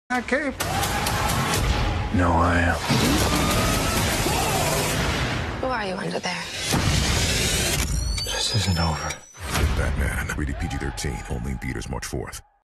that cape? No, I am. Who are you under there? This isn't over. Batman, rated PG-13, only in theaters March 4th.